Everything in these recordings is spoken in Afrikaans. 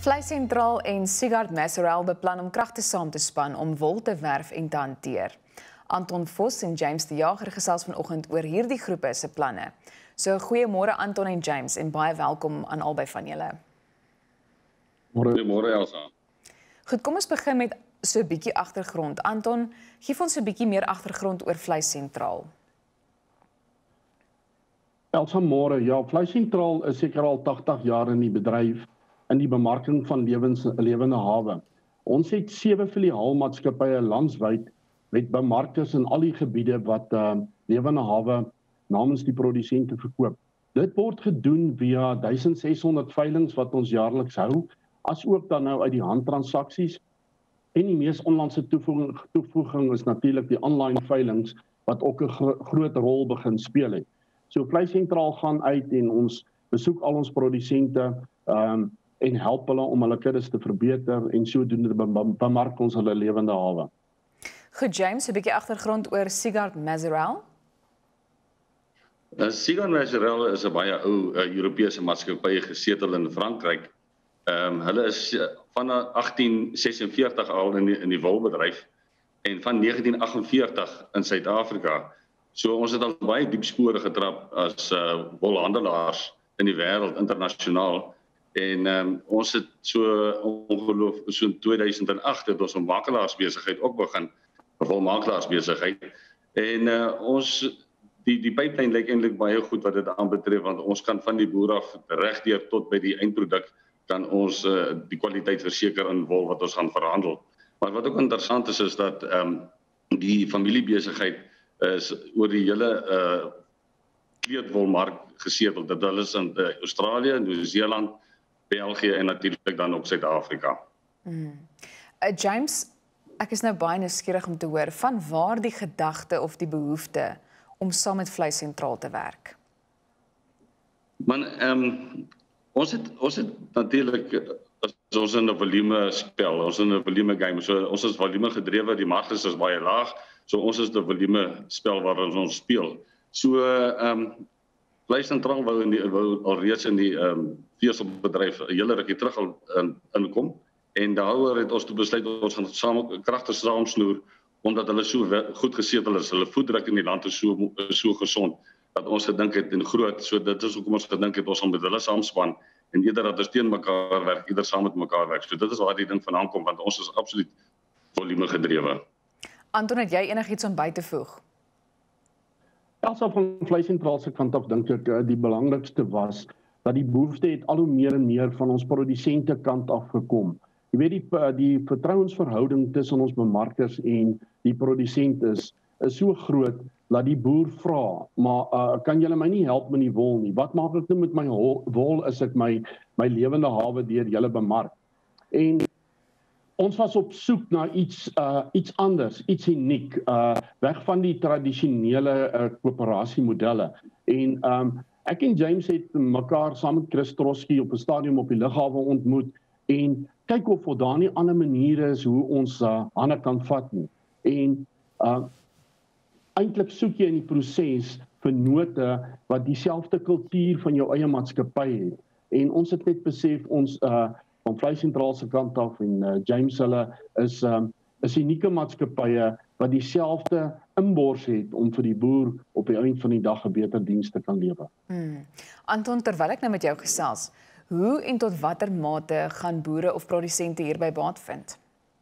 Vleissentraal en Sigard Messerel beplan om kragte saam te span om wol te werf en te hanteer. Anton Vos en James de Jager gesels vanoggend oor hierdie groepe se planne. So goeiemôre Anton en James en baie welkom aan albei van julle. Goeiemôre Elsa. Goed, kom ons begin met so 'n bietjie agtergrond. Anton, gee ons 'n bietjie meer agtergrond oor Vleissentraal. Elsa, môre. Ja, Vleissentraal is seker al 80 jaar in die bedryf in die bemarking van lewende hawe. Ons het 7 filiaalmaatskappye landwyd met bemarkers in al die gebiede wat lewende hawe namens die produsente verkoop. Dit word gedoen via 1600 veilinge wat ons jaarliks hou, asook dan nou uit die handtransaksies. En die mees onlangse toevoeging is natuurlik die online veilinge wat ook 'n groot rol begin speel het. So Vleissentraal gaan uit en ons besoek al ons produsente en help hulle om hulle kuddes te verbeter en sodoende bemark ons hulle lewende hawe. Goed, James, 'n bietjie agtergrond oor Sigard Messerel. Sigard Messerel is 'n baie ou Europese maatskappy gesetel in Frankryk. Hulle is van 1846 al in die wolbedryf en van 1948 in Suid-Afrika. So ons het al baie diep spore getrap as wolhandelaars in die wêreld internasionaal. En ons het so in 2008 het ons 'n makelaarsbesigheid ook begin, 'n wolmakelaarsbesigheid. En die pipeline lyk eintlik baie goed wat dit aanbetref, want ons kan van die boer af regdeur tot by die eindproduk kan ons die kwaliteit verseker in wol wat ons gaan verhandel. Maar wat ook interessant is dat die familiebesigheid is oor die hele kleedwolmark gesetel. Dit is in Australië, Nieu-Seeland, België en natuurlik dan ook Suid-Afrika. James, ek is nou baie nuuskierig om te hoor van waar die gedagte of die behoefte om saam met Vleissentraal te werk. Man, ons het natuurlik ons in 'n volume spel, ons in 'n volume game. So ons is volume gedrewe, die marges is baie laag. So ons is 'n volume spel waarin ons speel. So Vleissentraal wou alreeds in die veselbedryf 'n hele rukkie terug al inkom en daaroor het ons toe besluit ons gaan saam kragte saamsnoer omdat hulle so goed gesetel is. Hulle voeddruk in die land is so gesond dat ons gedink het en groot. So dit is hoekom ons gedink het ons gaan met hulle saamspan en eerder dat ons teen mekaar werk, eerder saam met mekaar werk. So dit is waar die ding vandaan kom want ons is absoluut volume gedrewe. Anton, het jy enigiets om by te voeg? Also van Vleissentraal se kant af dink ek die belangrikste was dat die behoefte het al hoe meer en meer van ons produsente kant af gekom. Jy weet die vertrouensverhouding tussen ons bemarkers en die produsent is so groot dat die boer vra, maar kan julle my nie help met die wol nie? Wat maak ek nou met my wol as ek my lewende hawe deur julle bemark? En ons was op soek na iets anders, iets uniek, weg van die tradisionele koöperasiemodelle. En ek en James het mekaar saam met Chris Trotsky op 'n stadium op die lughawe ontmoet en kyk of daar nie ander maniere is hoe ons hande kan vat nie. En eintlik soek jy in die proses vennote wat dieselfde kultuur van jou eie maatskappy het. En ons het net besef ons van Vleissentraal se kant af en James hulle is unieke maatskappye wat dieselfde inbors het om vir die boer op die einde van die dag 'n beter diens te kan lewer. Anton, terwyl ek nou met jou gesels, hoe en tot watter mate gaan boere of produsente hierby baat vind?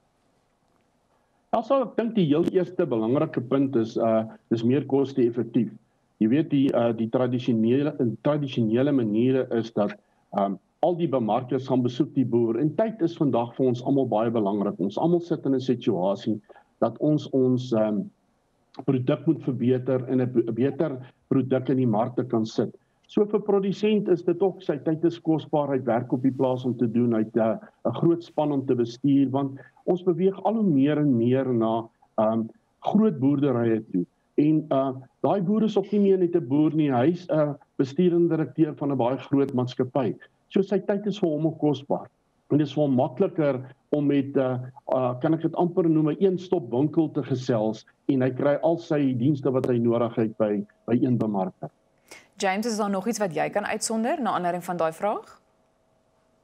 Also, ek dink die heel eerste belangrike punt is meer koste-effektief. Jy weet die tradisionele maniere is dat al die bemarkers gaan besoek die boer en tyd is vandag vir ons almal baie belangrik. Ons almal sit in 'n situasie dat ons produk moet verbeter en 'n beter produk in die markte kan sit. So vir produsent is dit ook sy tyd is kosbaar, hy werk op die plaas om te doen, hy het 'n groot span om te bestuur want ons beweeg al hoe meer en meer na groot boerderye toe. En daai boer is ook nie meer net 'n boer nie, hy's 'n besturende direkteur van 'n baie groot maatskappy. So sy tyd is vir hom ook kosbaar. En dit is vir hom makliker om met kan ek dit amper noem 'n een-stop winkel te gesels en hy kry al sy dienste wat hy nodig het by een bemarker. James, is daar nog iets wat jy kan uitsonder na aanleiding van daai vraag?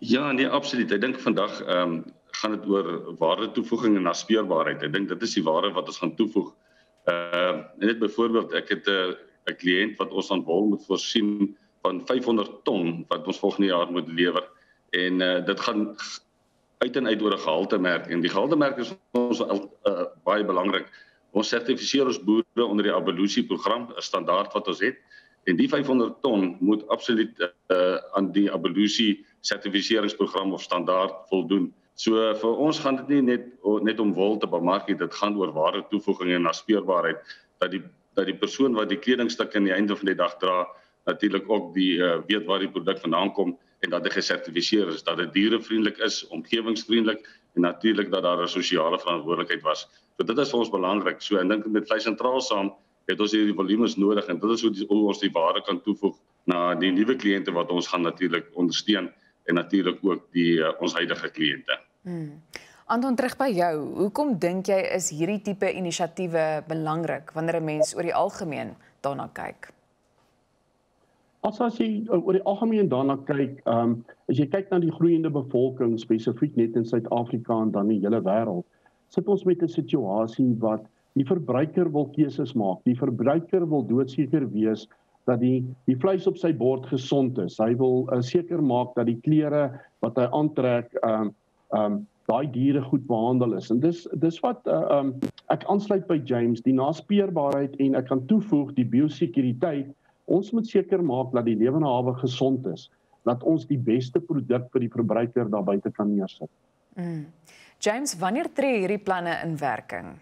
Ja, nee, absoluut. Ek dink vandag gaan dit oor waardetoevoeging en naspeurbaarheid. Ek dink dit is die waarde wat ons gaan toevoeg. Net byvoorbeeld, ek het 'n kliënt wat ons aan wol moet voorsien van 500 ton wat ons volgende jaar moet lewer. En dit gaan uit en uit oor 'n gehaltemerk. En die gehaltemerk is ons baie belangrik. Ons sertifiseer ons boere onder die Abelusi program, 'n standaard wat ons het. En die 500 ton moet absoluut aan die Abelusi sertifiseringsprogram of standaard voldoen. So vir ons gaan dit nie net om wol te bemark nie, dit gaan oor waardetoevoeging en naspeurbaarheid dat die persoon wat die kledingstuk aan die einde van die dag dra, natuurlik ook weet waar die produk vandaan kom en dat dit gesertifiseer is, dat dit dierevriendelik is, omgewingsvriendelik en natuurlik dat daar 'n sosiale verantwoordelikheid was. So dit is vir ons belangrik. So ek dink met Vleis Sentraal saam het ons hierdie volumes nodig en dit is hoe ons die waarde kan toevoeg na die nuwe kliënte wat ons gaan natuurlik ondersteun en natuurlik ook ons huidige kliënte. Anton, terug by jou. Hoekom dink jy is hierdie tipe inisiatiewe belangrik wanneer 'n mens oor die algemeen daarna kyk? As jy oor die algemeen daarna kyk, as jy kyk na die groeiende bevolking spesifiek net in Suid-Afrika en dan die hele wêreld, sit ons met 'n situasie wat die verbruiker wil keuses maak. Die verbruiker wil doodseker wees dat die vleis op sy bord gesond is. Hy wil seker maak dat die klere wat hy aantrek daai diere goed behandel is. En dis wat ek aansluit by James, die naspeurbaarheid en ek kan toevoeg die biosekuriteit. Ons moet seker maak dat die lewende hawe gesond is, dat ons die beste produk vir die verbruiker daar buite kan neersit. James, wanneer tree hierdie planne in werking?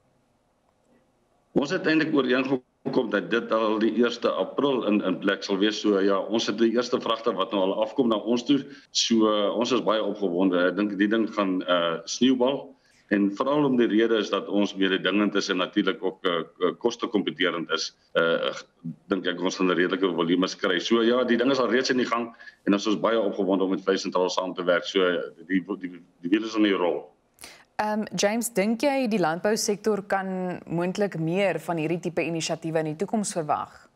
Ons het eintlik ooreengekom dat dit al die 1 April in plek sal wees. So ja, ons het die eerste vragte wat nou al afkom na ons toe. So ons is baie opgewonde. Ek dink die ding gaan sneeubal. En veral om die rede is dat ons mededingend is en natuurlik ook kostekompeterend is. Dink ek ons gaan 'n redelike volumes kry. So ja, die ding is al reeds in die gang en ons is baie opgewonde om met Vleis Sentraal saam te werk. So die wiele is in die rol. James, dink jy die landbousektor kan moontlik meer van hierdie tipe inisiatiewe in die toekoms verwag?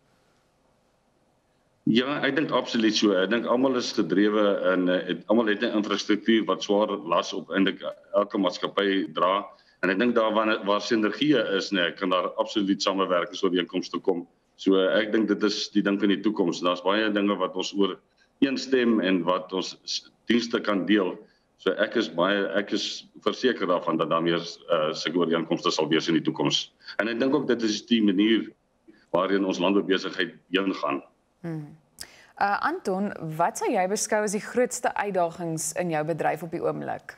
Ja, ek dink absoluut so. Ek dink almal is gedrewe en almal het 'n infrastruktuur wat swaar las op eintlik elke maatskappy dra. En ek dink daar waar sinergie is, kan daar absoluut samewerkingsooreenkomste kom. So ek dink dit is die ding van die toekoms. Daar's baie dinge wat ons oor eenstem en wat ons dienste kan deel. So ek is verseker daarvan dat daar meer sulke ooreenkomste sal wees in die toekoms. En ek dink ook dit is die manier waarin ons landboubesigheid heen gaan. Anton, wat sou jy beskou as die grootste uitdagings in jou bedryf op die oomblik?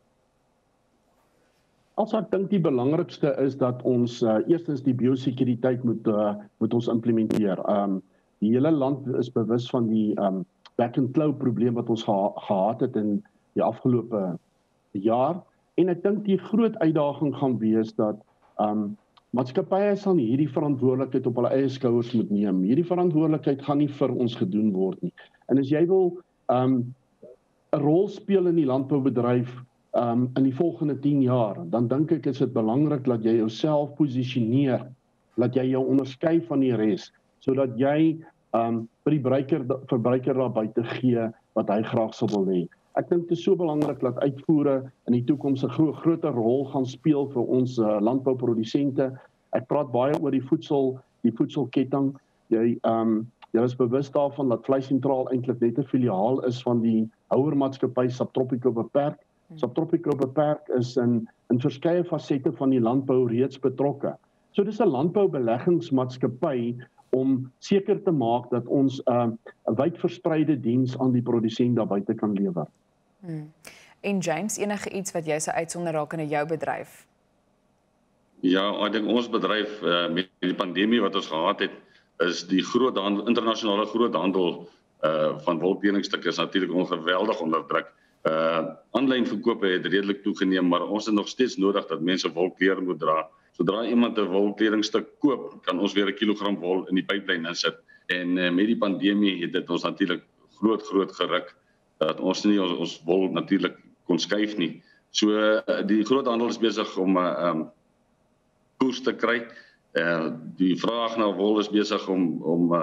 Ek dink die belangrikste is dat ons eerstens die biosekuriteit moet ons implementeer. Die hele land is bewus van die back and claw probleem wat ons gehad het in die afgelope jaar. En ek dink die groot uitdaging gaan wees dat maatskappye sal nie hierdie verantwoordelikheid op hulle eie skouers moet neem. Hierdie verantwoordelikheid gaan nie vir ons gedoen word nie. En as jy wil 'n rol speel in die landboubedryf in die volgende 10 jaar, dan dink ek is dit belangrik dat jy jouself posisioneer, dat jy jou onderskei van die res, sodat jy vir die verbruiker daar buite gee wat hy graag sou wil hê. Ek dink dit is so belangrik dat uitvoere in die toekoms 'n groter rol gaan speel vir ons landbouprodusente. Ek praat baie oor die voedselketting. Jy is bewus daarvan dat Vleis Sentraal eintlik net 'n filiaal is van die houermaatskappy Subtropico Beperk. Subtropico Beperk is in verskeie fasette van die landbou reeds betrokke. So dis 'n landboubeleggingsmaatskappy om seker te maak dat ons 'n wydverspreide diens aan die produsent daar buite kan lewer. En James, enige iets wat jy sou uitsonder raak in jou bedryf? Ja, ek dink ons bedryf met die pandemie wat ons gehad het, is die internasionale groothandel van wolkledingstukke is natuurlik ongeweldig onder druk. Aanlyn verkope het redelik toegeneem, maar ons het nog steeds nodig dat mense wolklere moet dra. Sodra iemand 'n wolkledingstuk koop, kan ons weer 'n kilogram wol in die pyplyn insit. En met die pandemie het dit ons natuurlik groot geruk dat ons nie ons wol natuurlik kon skuif nie. So die groothandel is besig om koers te kry. Die vraag na wol is besig om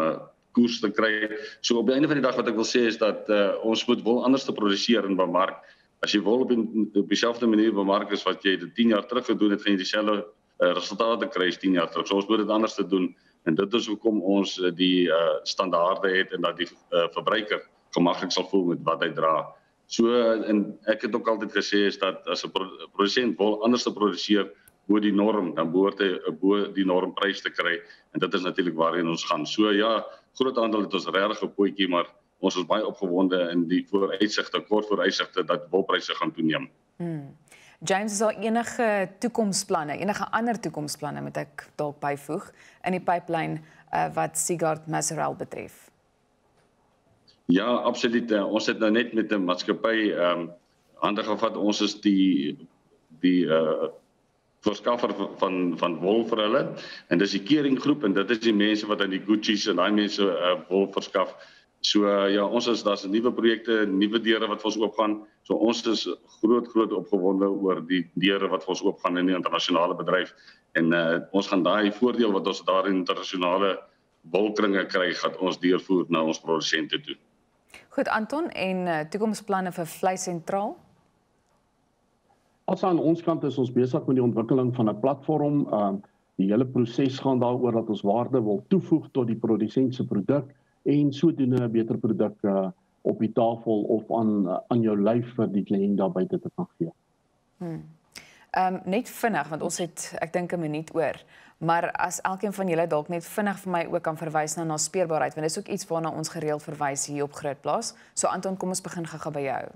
koers te kry. So op die einde van die dag wat ek wil sê is dat ons moet wol anders te produseer en bemark. As jy wol op dieselfde manier bemark is wat jy dit 10 jaar terug gedoen het, gaan jy dieselfde resultate kry as 10 jaar terug. So ons moet dit anders te doen en dit is hoekom ons die standaarde het en dat die verbruiker gemaklik sal voel met wat hy dra. So en ek het ook altyd gesê is dat as 'n produsent wol anders te produseer bo die norm, dan behoort hy bo die normprys te kry en dit is natuurlik waarheen ons gaan. So ja, groot aandeel het ons regtig 'n potjie, maar ons is baie opgewonde in die kort vooruitsigte dat wolpryse gaan toeneem. James, is daar enige toekomsplanne, enige ander toekomsplanne moet ek dalk byvoeg in die pipeline wat Sigard Mazerel betref? Ja, absoluut. Ons het nou net met 'n maatskappy hande gevat. Ons is die verskaffer van wol vir hulle en dis die Kering groep en dit is die mense wat aan die Gucci's en daai mense wol verskaf. So ja, daar's nuwe projekte, nuwe deure wat vir ons oopgaan. So ons is groot opgewonde oor die deure wat vir ons oopgaan in die internasionale bedryf en ons gaan daai voordeel wat ons daar in internasionale wolkringe kry, gaan ons deurvoer na ons produsente toe. Goed, Anton, en toekomsplanne vir Vleis Sentraal? As aan ons kant is ons besig met die ontwikkeling van 'n platform. Die hele proses gaan daaroor dat ons waarde wil toevoeg tot die produsent se produk en sodoende 'n beter produk op die tafel of aan jou lyf vir die kliënt daar buite te kan gee. Net vinnig, want ons het, ek dink 'n minuut oor, maar as elkeen van julle dalk net vinnig vir my ook kan verwys na naspeurbaarheid, want dis ook iets waarna ons gereeld verwys hier op Groot Plaas. So Anton, kom ons begin gou by jou.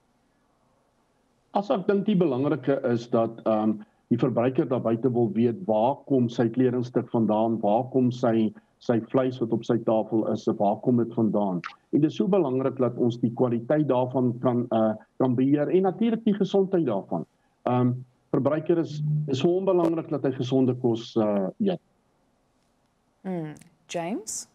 As ek dink die belangrike is dat die verbruiker daar buite wil weet waar kom sy kledingstuk vandaan, waar kom sy vleis wat op sy tafel is, waar kom dit vandaan. En dit is so belangrik dat ons die kwaliteit daarvan kan beheer en natuurlik die gesondheid daarvan. Verbruiker is so onbelangrik dat hy gesonde kos eet. James?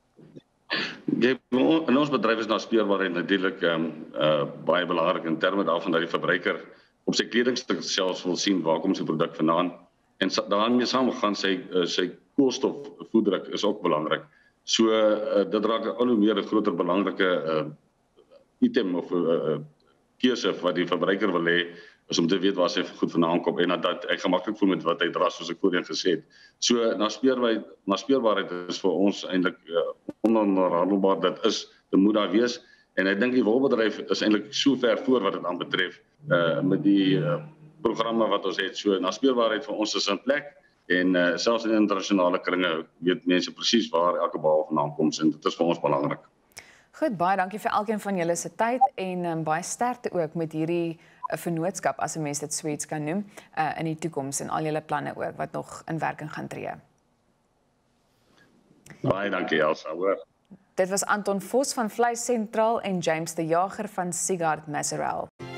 In ons bedryf is naspeurbaarheid natuurlik baie belangrik in terme daarvan dat die verbruiker op sy kledingstuk selfs wil sien waar kom sy produk vandaan en daarmee saamgaan sy koolstofvoetdruk is ook belangrik. So dit raak al hoe meer 'n groter belangrike item of keuse wat die verbruiker wil hê is om te weet waar sy goed vandaan kom en dat ek gemaklik voel met wat hy dra soos ek voorheen gesê het. So naspeurbaarheid is vir ons eintlik ononderhandelbaar. Dit moet daar wees en ek dink die wolbedryf is eintlik so ver voor wat dit aanbetref met die programme wat ons het. So naspeurbaarheid vir ons is in plek en selfs in internasionale kringe weet mense presies waar elke bal vandaan kom en dit is vir ons belangrik. Goed, baie dankie vir elkeen van julle se tyd en baie sterkte ook met hierdie 'n vennootskap as 'n mens dit so iets kan noem in die toekoms en al julle planne ook wat nog in werking gaan tree. Baie dankie Elsa, hoor. Dit was Anton Vos van Vleis Sentraal en James de Jager van Sigard Mazerel.